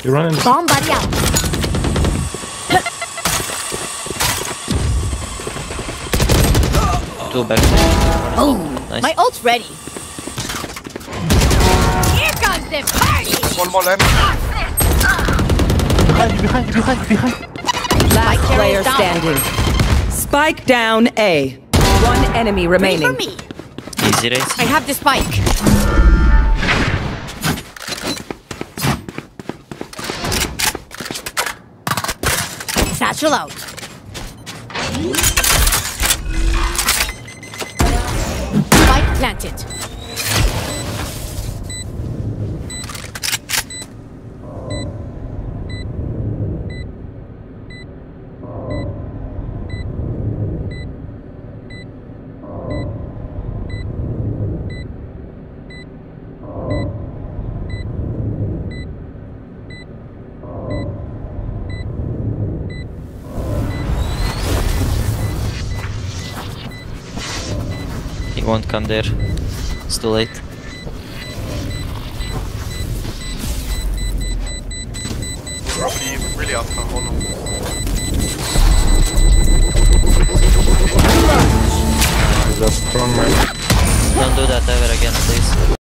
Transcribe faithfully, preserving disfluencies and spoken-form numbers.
You're running. Bomb buddy out. Two back. Oh, Nice. my ult's ready. Here comes the party. One more left. Behind you, behind you, behind you, behind you. Last Spike player down. standing. Spike down A. One enemy Wait for remaining. me. Easy race. I have the spike. Satchel out. Spike planted. He won't come there. It's too late. Probably really out for Honor. That's strong, man. Don't do that ever again, please.